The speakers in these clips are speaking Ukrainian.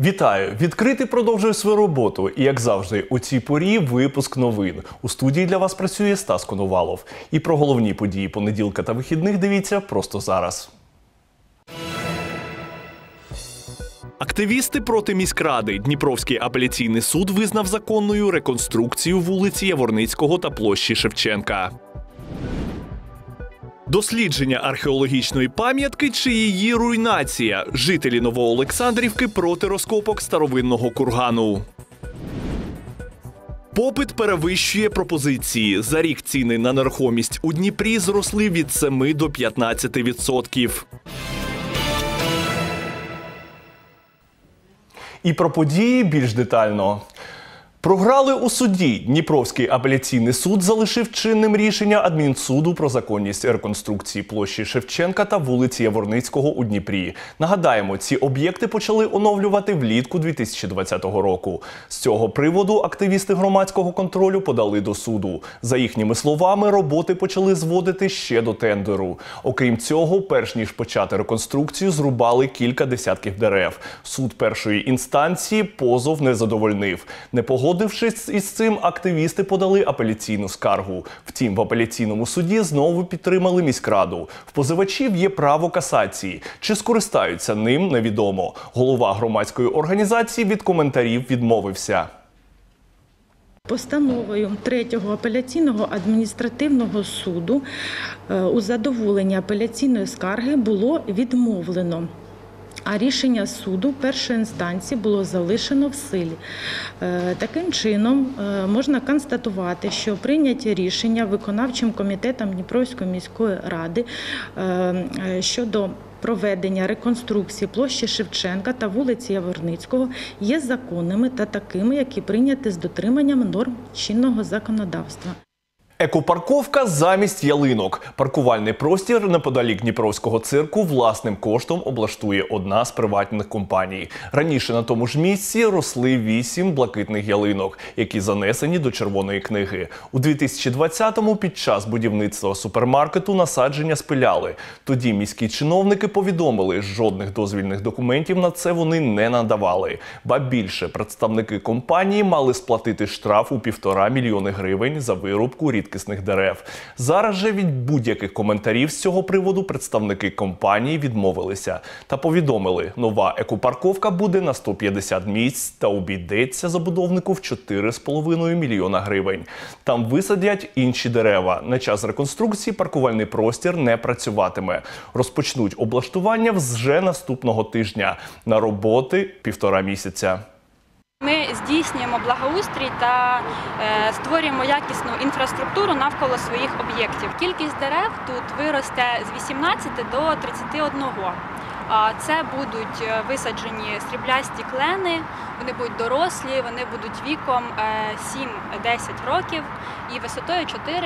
Вітаю! Відкритий продовжує свою роботу. І, як завжди, у цій порі випуск новин. У студії для вас працює Стас Коновалов. І про головні події понеділка та вихідних дивіться просто зараз. Активісти проти міськради. Дніпровський апеляційний суд визнав законною реконструкцію вулиці Яворницького та площі Шевченка. Дослідження археологічної пам'ятки чи її руйнація. Жителі Новоолександрівки проти розкопок старовинного кургану. Попит перевищує пропозиції. За рік ціни на нерухомість у Дніпрі зросли від 7 до 15%. І про події більш детально. Програли у суді. Дніпровський апеляційний суд залишив чинним рішення адмінсуду про законність реконструкції площі Шевченка та вулиці Яворницького у Дніпрі. Нагадаємо, ці об'єкти почали оновлювати влітку 2020 року. З цього приводу активісти громадського контролю подали до суду. За їхніми словами, роботи почали зводити ще до тендеру. Окрім цього, перш ніж почати реконструкцію, зрубали кілька десятків дерев. Суд першої інстанції позов не задовольнив. Погодившись із цим, активісти подали апеляційну скаргу. Втім, в апеляційному суді знову підтримали міськраду. В позивачів є право касації. Чи скористаються ним, невідомо. Голова громадської організації від коментарів відмовився. Постановою 3-го апеляційного адміністративного суду у задоволенні апеляційної скарги було відмовлено. А рішення суду першої інстанції було залишено в силі. Таким чином, можна констатувати, що прийняті рішення виконавчим комітетом Дніпровської міської ради щодо проведення реконструкції площі Шевченка та вулиці Яворницького є законними та такими, які прийняті з дотриманням норм чинного законодавства. Екопарковка замість ялинок. Паркувальний простір неподалік Дніпровського цирку власним коштом облаштує одна з приватних компаній. Раніше на тому ж місці росли 8 блакитних ялинок, які занесені до Червоної книги. У 2020-му під час будівництва супермаркету насадження спиляли. Тоді міські чиновники повідомили, жодних дозвільних документів на це вони не надавали. Ба більше, представники компанії мали сплатити штраф у 1,5 мільйони гривень за вирубку рідкісних дерев. Зараз же від будь-яких коментарів з цього приводу представники компанії відмовилися та повідомили, нова екопарковка буде на 150 місць та обійдеться забудовнику в 4,5 мільйона гривень. Там висадять інші дерева. На час реконструкції паркувальний простір не працюватиме. Розпочнуть облаштування вже наступного тижня. На роботи 1,5 місяця. Ми здійснюємо благоустрій та створюємо якісну інфраструктуру навколо своїх об'єктів. Кількість дерев тут виросте з 18 до 31. Це будуть висаджені сріблясті клени, вони будуть дорослі, вони будуть віком 7-10 років і висотою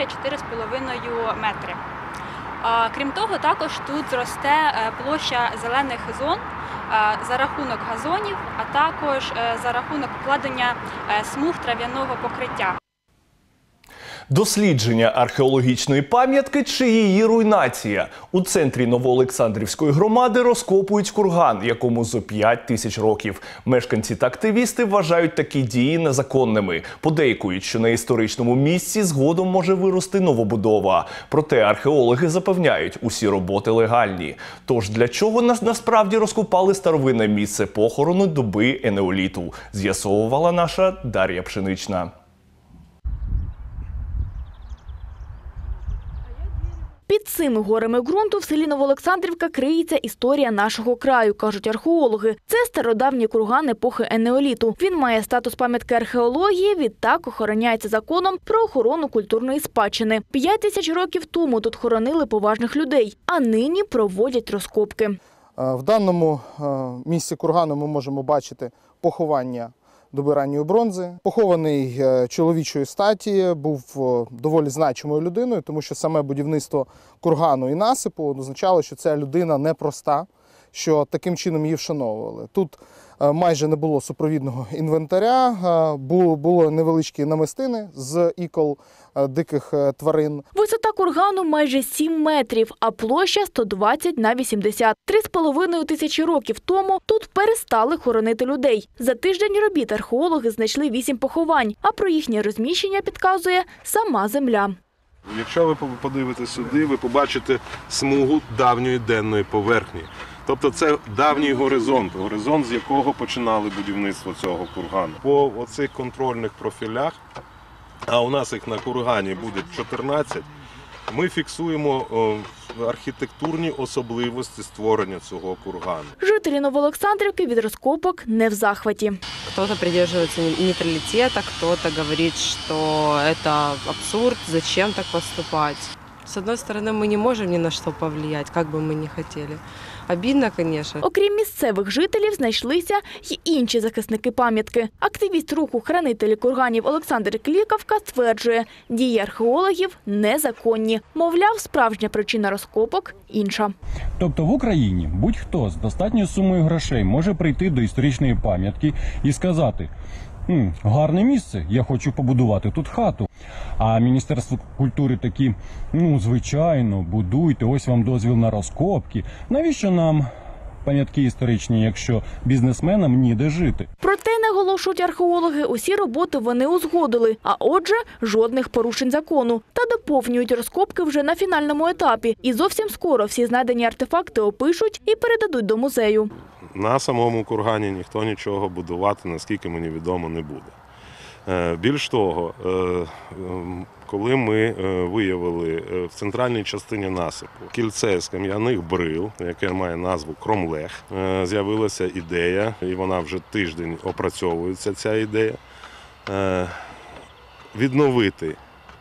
4-4,5 метри. Крім того, також тут зросте площа зелених зон за рахунок газонів, а також за рахунок укладення смуг трав'яного покриття. Дослідження археологічної пам'ятки чи її руйнація. У центрі Новоолександрівської громади розкопують курган, якому зо 5 тисяч років. Мешканці та активісти вважають такі дії незаконними. Подейкують, що на історичному місці згодом може вирости новобудова. Проте археологи запевняють, усі роботи легальні. Тож для чого насправді розкопали старовинне місце похорону доби енеоліту? З'ясовувала наша Дар'я Пшенична. Під цими горами ґрунту в селі Новоолександрівка криється історія нашого краю, кажуть археологи. Це стародавній курган епохи енеоліту. Він має статус пам'ятки археології, відтак охороняється законом про охорону культурної спадщини. 5 тисяч років тому тут хоронили поважних людей, а нині проводять розкопки. В даному місці кургану ми можемо бачити поховання доби ранньої бронзи. Похований чоловічої статі, був доволі значимою людиною, тому що саме будівництво кургану і насипу означало, що ця людина непроста, що таким чином її вшановували. Тут майже не було супровідного інвентаря, були невеличкі намистини з ікол диких тварин. Висота кургану майже 7 метрів, а площа 120 на 80. 3,5 тисячі років тому тут перестали хоронити людей. За тиждень робіт археологи знайшли 8 поховань, а про їхнє розміщення підказує сама земля. Якщо ви подивитесь сюди, ви побачите смугу давньої денної поверхні. Тобто це давній горизонт, з якого починали будівництво цього кургану. По оцих контрольних профілях, а у нас їх на кургані буде 14, ми фіксуємо архітектурні особливості створення цього кургану. Жителі Новоолександрівки від розкопок не в захваті. Кто-то придерживается нейтралитета, кто-то говорит, что это абсурд, зачем так поступать. С одной стороны, мы не можем ни на что повлиять, как бы мы ни хотели. Обидно, конечно. Окрім місцевих жителів, знайшлися й інші захисники пам'ятки. Активіст руху «Хранителі курганів» Олександр Клікавка стверджує, дії археологів незаконні. Мовляв, справжня причина розкопок інша. Тобто в Україні будь-хто з достатньою сумою грошей може прийти до історичної пам'ятки і сказати: гарне місце, я хочу побудувати тут хату. А Міністерство культури такі: звичайно, будуйте, ось вам дозвіл на розкопки. Навіщо нам пам'ятки історичні, якщо бізнесменам ніде жити? Проте, наголошують археологи, усі роботи вони узгодили, а отже, жодних порушень закону. Та доповнюють розкопки вже на фінальному етапі. І зовсім скоро всі знайдені артефакти опишуть і передадуть до музею. На самому кургані ніхто нічого будувати, наскільки мені відомо, не буде. Більш того, коли ми виявили в центральній частині насипу кільце з кам'яних брил, яке має назву Кромлех, з'явилася ідея, і вона вже тиждень опрацьовується, ця ідея, відновити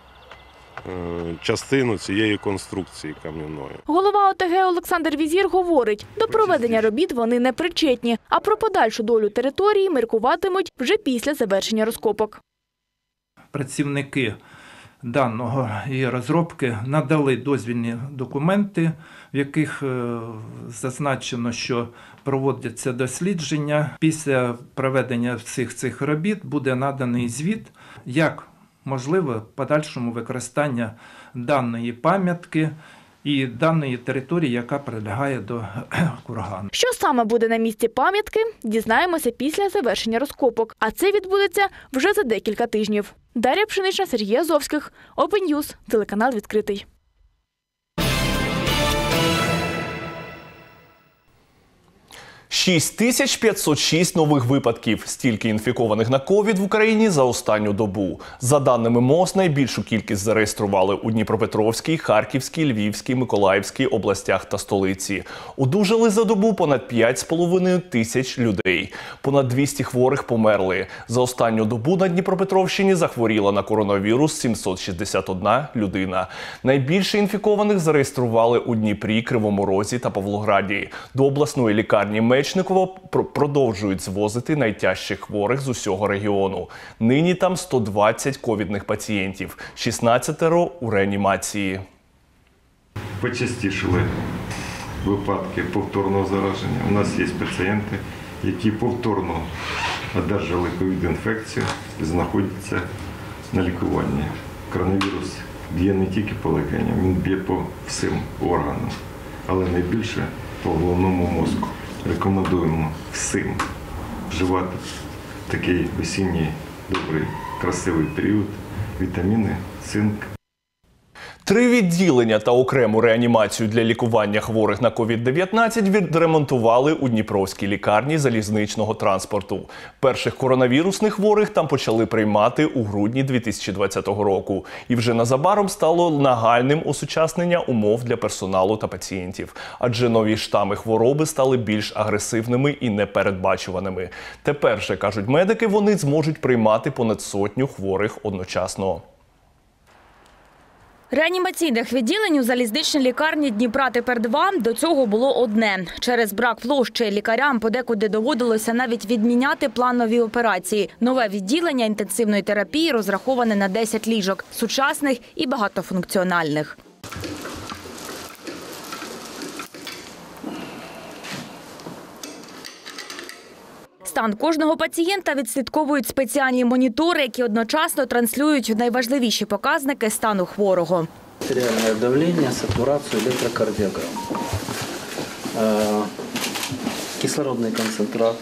частину цієї конструкції кам'яної. Голова ОТГ Олександр Візір говорить, до проведення робіт вони не причетні, а про подальшу долю території міркуватимуть вже після завершення розкопок. Працівники даного і розробки надали дозвільні документи, в яких зазначено, що проводяться дослідження. Після проведення всіх цих робіт буде наданий звіт, як можливе подальшому використання даної пам'ятки і даної території, яка прилягає до кургану. Що саме буде на місці пам'ятки, дізнаємося після завершення розкопок. А це відбудеться вже за декілька тижнів. Дар'я Пшенична, Сергій Азовських, Open News, телеканал «Відкритий». 6506 нових випадків. Стільки інфікованих на ковід в Україні за останню добу. За даними МОЗ, найбільшу кількість зареєстрували у Дніпропетровській, Харківській, Львівській, Миколаївській областях та столиці. Одужали за добу понад 5,5 тисяч людей. Понад 200 хворих померли. За останню добу на Дніпропетровщині захворіла на коронавірус 761 людина. Найбільше інфікованих зареєстрували у Дніпрі, Кривому Розі та Павлограді. До обласної лікарні Мечникова продовжують звозити найтяжчих хворих з усього регіону. Нині там 120 ковідних пацієнтів, 16 у реанімації. Почастішили випадки повторного зараження. У нас є пацієнти, які повторно одержали ковід-інфекцію і знаходяться на лікуванні. Коронавірус б'є не тільки по легеням, він б'є по всім органам, але найбільше по головному мозку. Рекомендуємо всім вживати такий осінній, добрий, красивий період, вітаміни, цинк. 3 відділення та окрему реанімацію для лікування хворих на COVID-19 відремонтували у Дніпровській лікарні залізничного транспорту. Перших коронавірусних хворих там почали приймати у грудні 2020 року. І вже незабаром стало нагальним осучаснення умов для персоналу та пацієнтів. Адже нові штами хвороби стали більш агресивними і непередбачуваними. Тепер же, кажуть медики, вони зможуть приймати понад 100 хворих одночасно. Реанімаційних відділень у залізничній лікарні Дніпра тепер 2, до цього було одне. Через брак площі лікарям подекуди доводилося навіть відміняти планові операції. Нове відділення інтенсивної терапії розраховане на 10 ліжок – сучасних і багатофункціональних. Стан кожного пацієнта відслідковують спеціальні монітори, які одночасно транслюють найважливіші показники стану хворого. Артериальное давление, сатурацию, электрокардиограмму. Кислородный концентрат,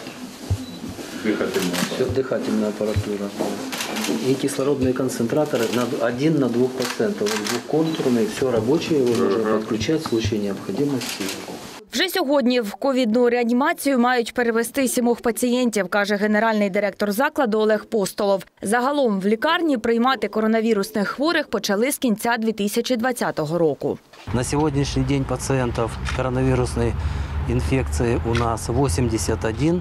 дыхательная аппаратура. И кислородные концентраторы 1 на 2 пациентов. Двухконтурные, все рабочее, его можно подключать в случае необходимости. Вже сьогодні в ковідну реанімацію мають перевести 7 пацієнтів, каже генеральний директор закладу Олег Постолов. Загалом в лікарні приймати коронавірусних хворих почали з кінця 2020 року. На сегодняшний день пациентов коронавирусной инфекции у нас 81.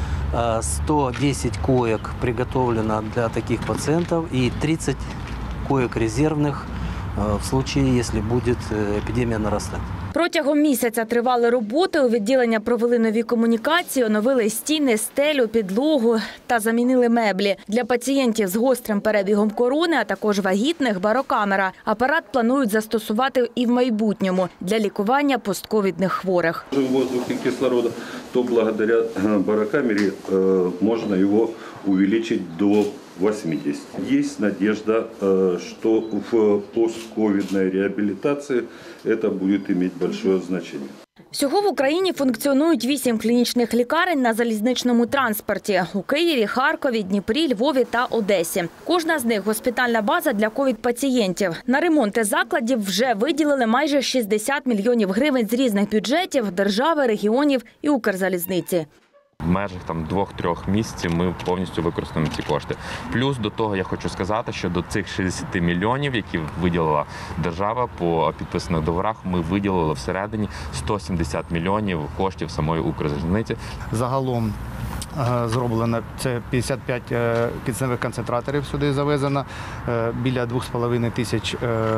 110 коек приготовлено для таких пациентов и 30 коек резервных в случае, если будет эпидемия нарастать. Протягом місяця тривали роботи. У відділення провели нові комунікації, оновили стіни, стелю, підлогу та замінили меблі. Для пацієнтів з гострим перебігом корони, а також вагітних – барокамера. Апарат планують застосувати і в майбутньому для лікування постковідних хворих. Воздух и кислорода, то благодаря барокамере можно его увеличить до 80. Есть надежда, что в постковидной реабилитации это будет иметь большое значение. Всього в Україні функціонують 8 клінічних лікарень на залізничному транспорті – у Києві, Харкові, Дніпрі, Львові та Одесі. Кожна з них – госпітальна база для ковід-пацієнтів. На ремонти закладів вже виділили майже 60 мільйонів гривень з різних бюджетів – держави, регіонів і Укрзалізниці. В межах 2-3 місяців ми повністю використаємо ці кошти. Плюс до того я хочу сказати, що до цих 60 мільйонів, які виділила держава по підписаних договорах, ми виділили всередині 170 мільйонів коштів самої Укрзалізниці. Загалом зроблено це 55 кисневих концентраторів сюди завезено, біля 2,5 тисяч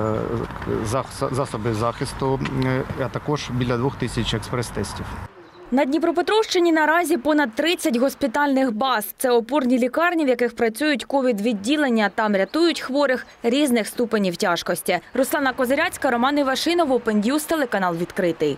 засобів захисту, а також біля 2 тисяч експрес-тестів. На Дніпропетровщині наразі понад 30 госпітальних баз. Це опорні лікарні, в яких працюють ковід-відділення. Там рятують хворих різних ступенів тяжкості. Руслана Козиряцька, Роман Івашинов, Open News, телеканал «Відкритий».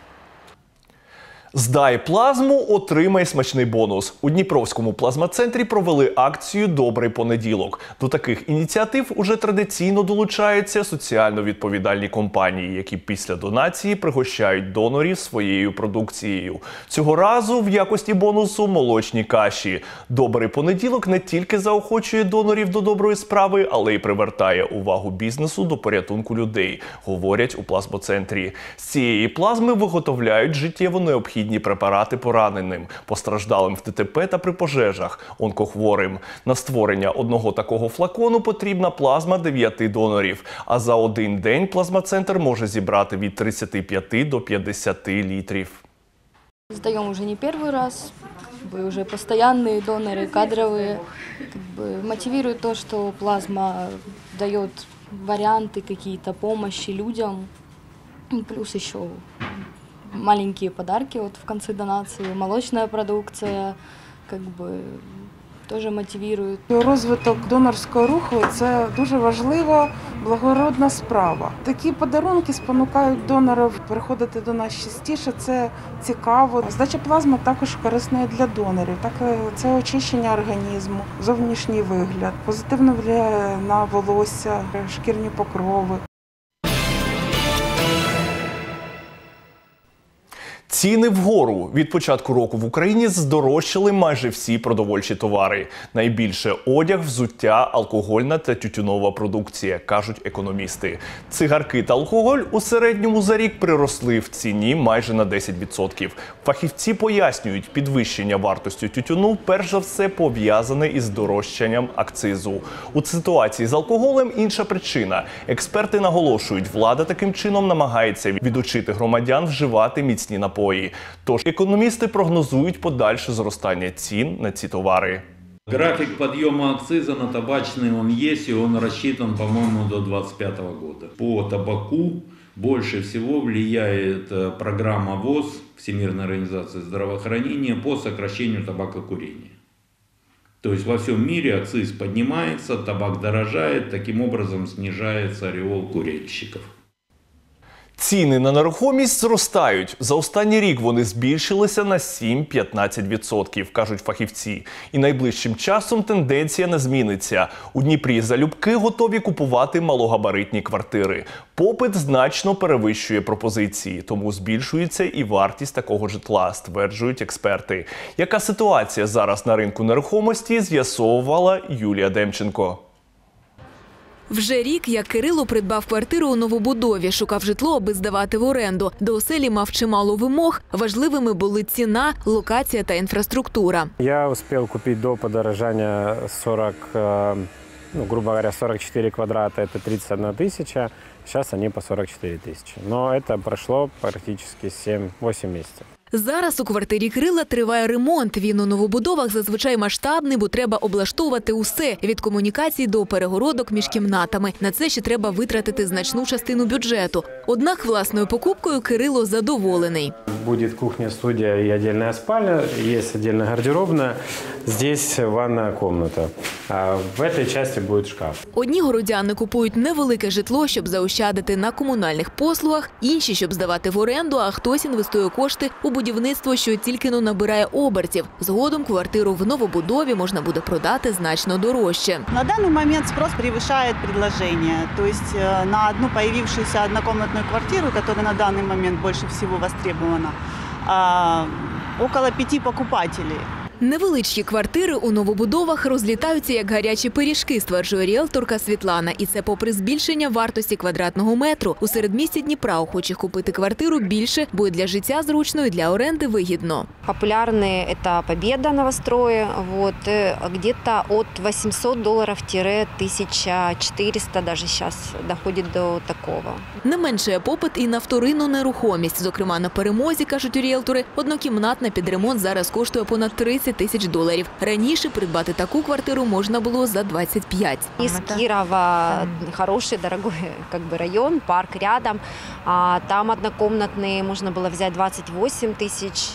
Здай плазму, отримай смачний бонус. У Дніпровському плазмацентрі провели акцію «Добрий понеділок». До таких ініціатив уже традиційно долучаються соціально відповідальні компанії, які після донації пригощають донорів своєю продукцією. Цього разу в якості бонусу молочні каші. «Добрий понеділок» не тільки заохочує донорів до доброї справи, але й привертає увагу бізнесу до порятунку людей, говорять у плазмоцентрі. З цієї плазми виготовляють життєво необхідні препарати пораненим, постраждалим в ДТП та при пожежах, онкохворим. На створення одного такого флакону потрібна плазма 9 донорів, а за один день плазмацентр може зібрати від 35 до 50 літрів. Сдаем уже не первый раз, уже постоянные доноры, кадровые. Мотивирует то, что плазма дает варианты какие-то помощи людям, плюс еще маленькие подарки в конце донации, молочная продукция, теж мотивує. Розвиток донорського руху – це дуже важлива, благородна справа. Такі подарунки спонукають донорів приходити до нас частіше, це цікаво. Здача плазми також корисна для донорів. Це очищення організму, зовнішній вигляд, позитивно впливає на волосся, шкірні покрови. Ціни вгору. Від початку року в Україні здорожчали майже всі продовольчі товари. Найбільше одяг, взуття, алкогольна та тютюнова продукція, кажуть економісти. Цигарки та алкоголь у середньому за рік приросли в ціні майже на 10%. Фахівці пояснюють, підвищення вартості тютюну перш за все пов'язане із здорожчанням акцизу. У ситуації з алкоголем інша причина. Експерти наголошують, влада таким чином намагається відучити громадян вживати міцні напої. Тож економісти прогнозують подальше зростання цін на ці товари. График подъема акциза на табачный он есть, и он рассчитан, по-моему, до 2025 года. По табаку больше всего влияет программа ВОЗ, Всемирной организации здравоохранения, по сокращению табакокурения. То есть во всем мире акциз поднимается, табак дорожает, таким образом снижается ореол курильщиков. Ціни на нерухомість зростають. За останній рік вони збільшилися на 7-15%, кажуть фахівці. І найближчим часом тенденція не зміниться. У Дніпрі залюбки готові купувати малогабаритні квартири. Попит значно перевищує пропозиції, тому збільшується і вартість такого житла, стверджують експерти. Яка ситуація зараз на ринку нерухомості, з'ясовувала Юлія Демченко. Вже рік, як Кирило придбав квартиру у новобудові, шукав житло, аби здавати в оренду. До оселі мав чимало вимог. Важливими були ціна, локація та інфраструктура. Я успел купить до подорожания 44 квадрата, это 31 тысяча. Сейчас они по 44 тысячи. Но это прошло практически 7-8 месяцев. Зараз у квартирі Кирила триває ремонт. Він у новобудовах зазвичай масштабний, бо треба облаштовувати усе – від комунікацій до перегородок між кімнатами. На це ще треба витратити значну частину бюджету. Однак власною покупкою Кирило задоволений. Буде кухня, студія і окрема спальня, є окрема гардеробна, здесь ванна кімната. А в цій частині буде шкаф. Одні городяни купують невелике житло, щоб заощадити на комунальних послугах, інші – щоб здавати в оренду, а хтось інвестує кошти у будівництво, що тільки-но набирає обертів. Згодом квартиру в новобудові можна буде продати значно дорожче. На данный момент спрос превышает предложение. То есть на одну появившуюся однокомнатную квартиру, которая на данный момент больше всего востребована, около 5 покупателей. Невеличкі квартири у новобудовах розлітаються як гарячі пиріжки, стверджує ріелторка Світлана. І це попри збільшення вартості квадратного метру. У середмісті Дніпра охочих купити квартиру більше, бо і для життя зручно, і для оренди вигідно. Популярные – это Победа, новострои, где-то от $800-1400, даже сейчас доходит до такого. Не меншає попит і на вторинну нерухомість. Зокрема, на Перемозі, кажуть у ріелтори, однокімнатна під ремонт зараз коштує понад $30 тисяч. Раніше придбати таку квартиру можна було за 25. Из Кирова хороший, дорогой район, парк рядом. Там однокомнатные можно было взять $28 тысяч,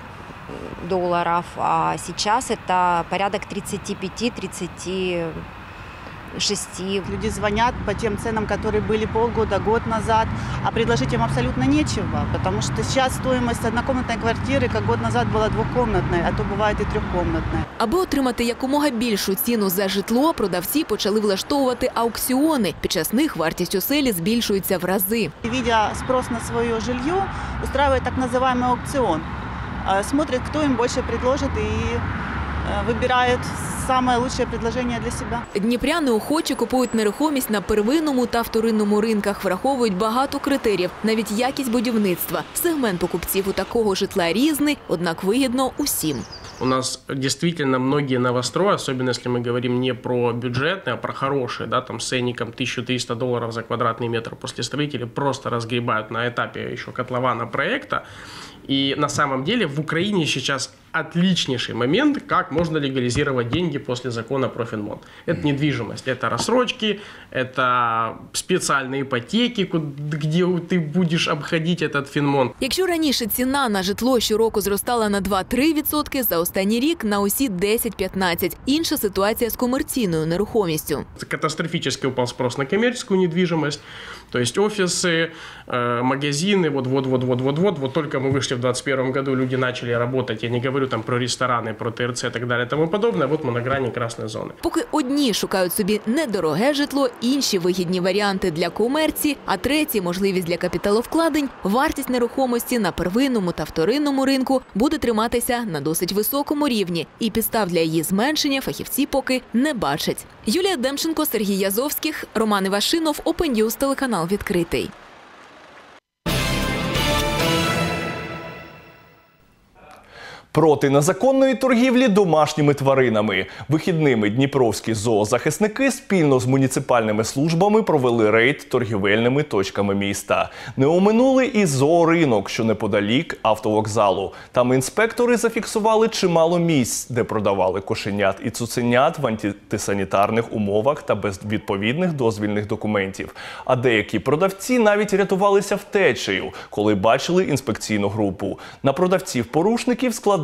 а сейчас это порядок 35-36. Люди звонят по тем ценам, которые были полгода, год назад, а предложить им абсолютно нечего, потому что сейчас стоимость однокомнатной квартиры, как год назад, была двухкомнатной, а то бывает и трехкомнатной. Аби отримати якомога більшу ціну за житло, продавці почали влаштовувати аукціони. Під час них вартість оселі збільшується в рази. Видя спрос на свое жилье, устраивает так называемый аукцион. Смотрит, кто им больше предложит и вибирають саме лучше предложення для себе. Дніпряни охоче купують нерухомість на первинному та вторинному ринках, враховують багато критеріїв, навіть якість будівництва. Сегмент покупців у такого житла різний, однак вигідно усім. У нас действительно многие новострои, особенно если мы говорим не про бюджетные, а про хорошие, да, там с ценником $1300 за квадратный метр после строителей, просто разгребают на этапе еще котлована проекта. И на самом деле в Украине сейчас отличнейший момент, как можно легализировать деньги после закона про финмон. Это недвижимость, это рассрочки, это специальные ипотеки, где ты будешь обходить этот финмон. Якщо раніше ціна на житло щороку зростала на 2-3%, за останній рік на усі 10-15%. Інша ситуація з комерційною нерухомістю. Катастрофически упал спрос на коммерческую недвижимость, то есть офисы, магазины, вот только мы вышли в 2021 году, люди начали работать, я не говорю там про рестораны, про ТРЦ и так далее и тому подобное, вот мы на грани красной зоны. Поки одні шукають собі недороге житло, інші вигідні варіанти для комерції, а треті – можливість для капіталовкладень, вартість нерухомості на первинному та вторинному ринку буде триматися на досить високому рівні. І підстав для її зменшення фахівці поки не бачать. Юлія Демченко, Сергій Язовських, Роман Івашинов, Open News, телеканал «Відкритий». Проти незаконної торгівлі домашніми тваринами. Вихідними дніпровські зоозахисники спільно з муніципальними службами провели рейд торгівельними точками міста. Не оминули і зооринок, що неподалік автовокзалу. Там інспектори зафіксували чимало місць, де продавали кошенят і цуценят в антисанітарних умовах та без відповідних дозвільних документів. А деякі продавці навіть рятувалися втечею, коли бачили інспекційну групу. На продавців-порушників складали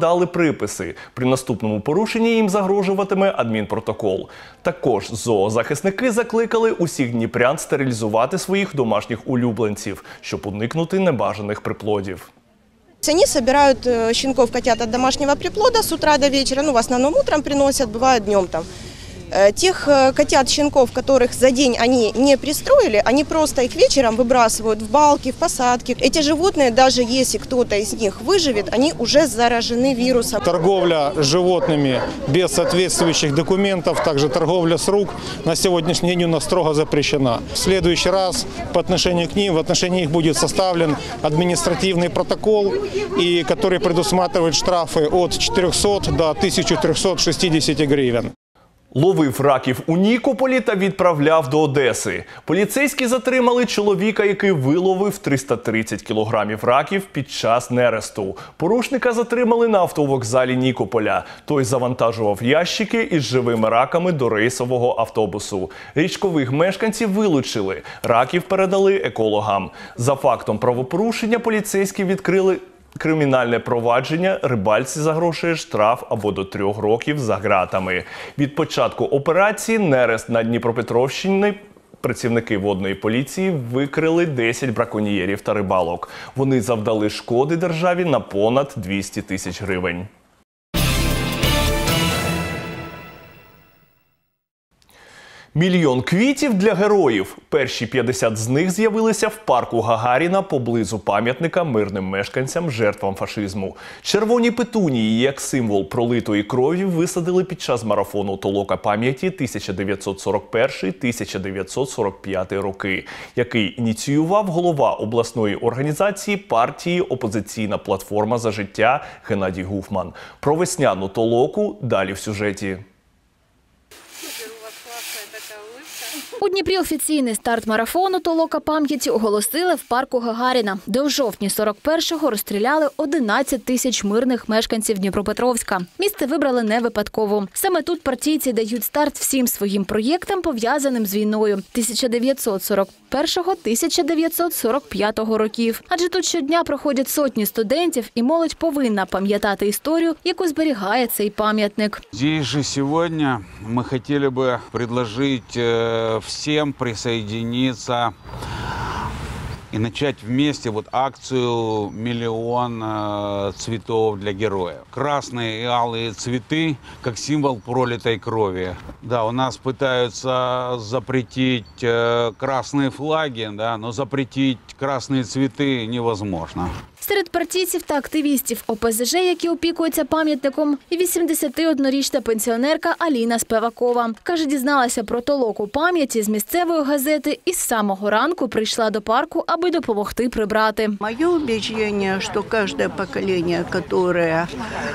складали приписи. При наступному порушенні їм загрожуватиме адмінпротокол. Також зоозахисники закликали усіх дніпрян стерилізувати своїх домашніх улюбленців, щоб уникнути небажаних приплодів. Они собирают щенков, котят от домашнего приплода с утра до вечера, в основном утром приносят, бывает днем там. Тех котят, щенков, которых за день они не пристроили, они просто их вечером выбрасывают в балки, в посадки. Эти животные, даже если кто-то из них выживет, они уже заражены вирусом. Торговля животными без соответствующих документов, также торговля с рук на сегодняшний день у нас строго запрещена. В следующий раз по отношению к ним, в отношении их будет составлен административный протокол, который предусматривает штрафы от 400 до 1360 гривен. Ловив раків у Нікополі та відправляв до Одеси. Поліцейські затримали чоловіка, який виловив 330 кілограмів раків під час нересту. Порушника затримали на автовокзалі Нікополя. Той завантажував ящики із живими раками до рейсового автобусу. Річкових мешканців вилучили. Раків передали екологам. За фактом правопорушення поліцейські відкрили кримінальне провадження, рибальці загрожує штраф або до 3 років за ґратами. Від початку операції «Нерест» на Дніпропетровщині працівники водної поліції викрили 10 браконьєрів та рибалок. Вони завдали шкоди державі на понад 200 тисяч гривень. Мільйон квітів для героїв. Перші 50 з них з'явилися в парку Гагаріна поблизу пам'ятника мирним мешканцям, жертвам фашизму. Червоні петунії, як символ пролитої крові, висадили під час марафону «Толока пам'яті» 1941-1945 роки, який ініціював голова обласної організації партії «Опозиційна платформа за життя» Геннадій Гуфман. Про весняну толоку далі в сюжеті. У Дніпрі офіційний старт марафону «Толока пам'яті» оголосили в парку Гагаріна, де в жовтні 41-го розстріляли 11 тисяч мирних мешканців Дніпропетровська. Місце вибрали не випадково. Саме тут партійці дають старт всім своїм проєктам, пов'язаним з війною 1941-1945 років. Адже тут щодня проходять сотні студентів, і молодь повинна пам'ятати історію, яку зберігає цей пам'ятник. Здесь же сегодня мы хотели бы предложить всем присоединиться и начать вместе акцию «Миллион цветов для героев». Красные и алые цветы как символ пролитой крови. Да, у нас пытаются запретить красные флаги, но запретить красные цветы невозможно. Серед партійців та активістів ОПЗЖ, які опікуються пам'ятником, і 81-річна пенсіонерка Аліна Спевакова. Каже, дізналася про толоку пам'яті з місцевої газети і з самого ранку прийшла до парку, аби допомогти прибрати. Моє убеждение, що кожне покоління, яке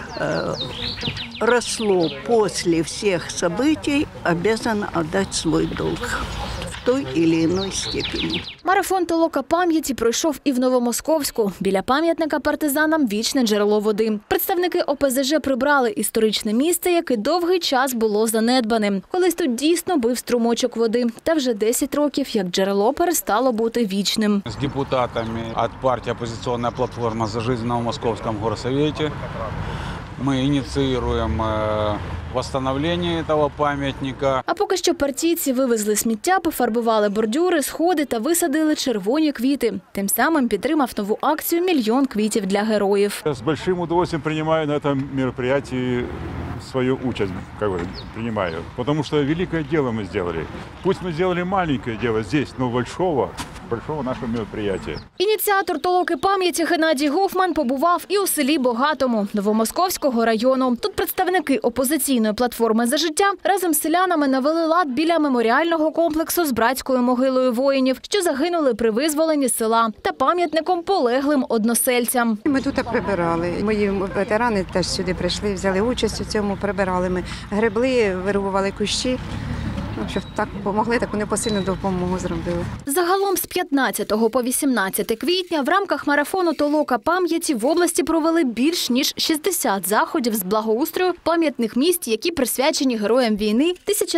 росло після всіх событий, обязано віддати свій долг в той или іншій степені. Марафон «Толока пам'яті» пройшов і в Новомосковську. Біля пам'ятника партизанам вічне джерело води. Представники ОПЗЖ прибрали історичне місце, яке довгий час було занедбаним. Колись тут дійсно бив струмочок води. Та вже 10 років, як джерело перестало бути вічним. З депутатами від партії «Опозиційна платформа за життя» в Новомосковському горсовєті ми ініціюємо восстановлення цього пам'ятника. А поки що партійці вивезли сміття, пофарбували бордюри, сходи та висадили червоні квіти. Тим самим підтримав нову акцію «Мільйон квітів для героїв». З великим удовольствием приймаю на цьому мероприятии свою участь, принимаю. Потому что великое дело мы сделали. Пусть мы сделали маленькое дело здесь, но большого нашого мероприятия. Ініціатор «Толоки пам'яті» Геннадій Гуфман побував і у селі Богатому Новомосковського району. Тут представники «Опозиційної платформи за життя» разом з селянами навели лад біля меморіального комплексу з братською могилою воїнів, що загинули при визволенні села, та пам'ятником полеглим односельцям. Ми тут прибирали. Мої ветерани теж сюди прийшли, взяли участь у цьому, прибирали ми. Гребли, вирубували кущі. щоб так допомогли, таку непосильну допомогу зробили. Загалом з 15 по 18 квітня в рамках марафону «Толока пам'яті» в області провели більш ніж 60 заходів з благоустрою пам'ятних місць, які присвячені героям війни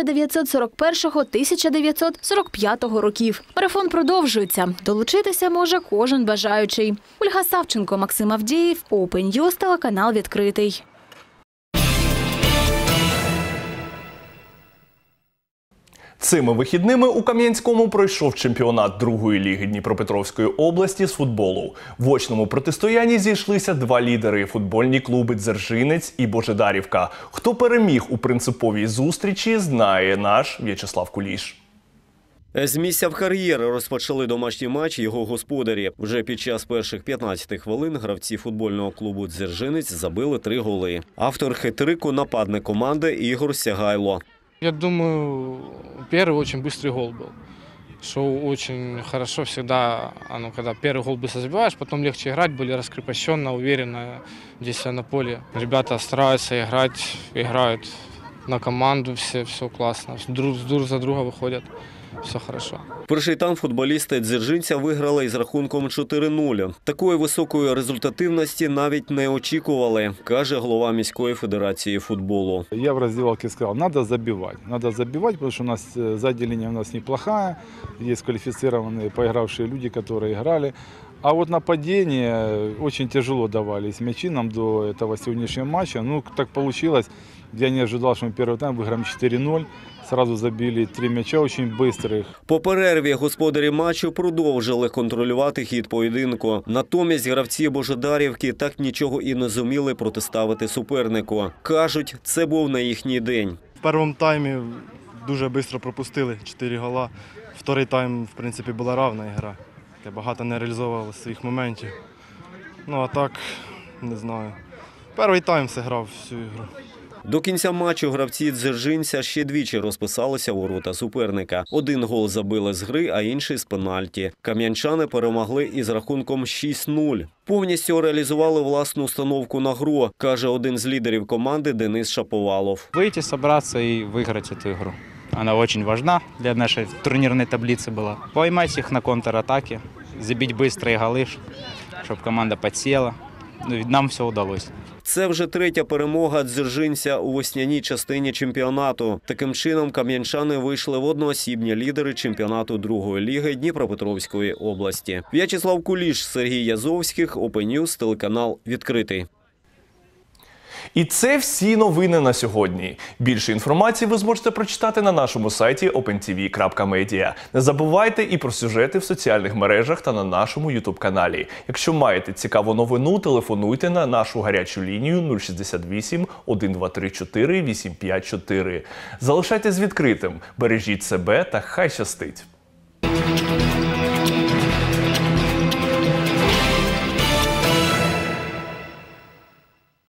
1941-1945 років. Марафон продовжується. Долучитися може кожен бажаючий. Ольга Савченко, Максим Авдєєв, Open News, телеканал «Відкритий». Цими вихідними у Кам'янському пройшов чемпіонат другої ліги Дніпропетровської області з футболу. В очному протистоянні зійшлися два лідери – футбольні клуби «Дзержинець» і «Божедарівка». Хто переміг у принциповій зустрічі, знає наш В'ячеслав Куліш. З місця в кар'єр розпочали домашній матч його господарі. Вже під час перших 15 хвилин гравці футбольного клубу «Дзержинець» забили 3 голи. Автор хет-трику – нападник команди Ігор Сягайло. Я думаю, первый очень быстрый гол был. Что очень хорошо всегда, когда первый гол быстро забиваешь, потом легче играть, более раскрепощенно, уверенно здесь на поле. Ребята стараются играют на команду, все классно, друг за друга выходят. Все хорошо. Перший тайм футболісти «Дзержинця» виграли із рахунком 4-0. Такої високої результативності навіть не очікували, каже голова міської федерації футболу. Я в роздевалке сказал, надо забивать, потому что у нас сзади линия у нас неплохая, есть квалифицированные поигравшие люди, которые играли. А вот нападение очень тяжело давались мячи нам до этого сегодняшнего матча. Ну, так получилось, я не ожидал, что мы первый тайм выиграем 4-0. Сразу забили 3 м'яча дуже швидких. По перерві господарі матчу продовжили контролювати хід поєдинку. Натомість гравці Божедарівки так нічого і не зуміли протиставити супернику. Кажуть, це був не їхній день. В першому таймі дуже швидко пропустили 4 гола. Вторий тайм, в принципі, була рівна гра. Багато не реалізовували своїх моментів. Ну а так, не знаю. Перший тайм зіграв всю ігру. До кінця матчу гравці «Дзержинця» ще двічі розписалися у ворота суперника. Один гол забили з гри, а інший з пенальті. Кам'янчани перемогли із рахунком 6-0. Повністю реалізували власну установку на гру, каже один з лідерів команди Денис Шаповалов. Вийти, зібратися і виграти цю гру. Вона дуже важлива для нашої турнірної таблиці була. Поймати їх на контратаці, забити швидкі голи, щоб команда підсіла. Нам все вдалося. Це вже третя перемога «Дзержинця» у весняній частині чемпіонату. Таким чином, кам'янчани вийшли в одноосібні лідери чемпіонату другої ліги Дніпропетровської області. В'ячеслав Куліш, Сергій Язовських, Open News, телеканал «Відкритий». І це всі новини на сьогодні. Більше інформації ви зможете прочитати на нашому сайті opentv.media. Не забувайте і про сюжети в соціальних мережах та на нашому YouTube-каналі. Якщо маєте цікаву новину, телефонуйте на нашу гарячу лінію 068 1234 854. Залишайтесь відкритим, бережіть себе та хай щастить!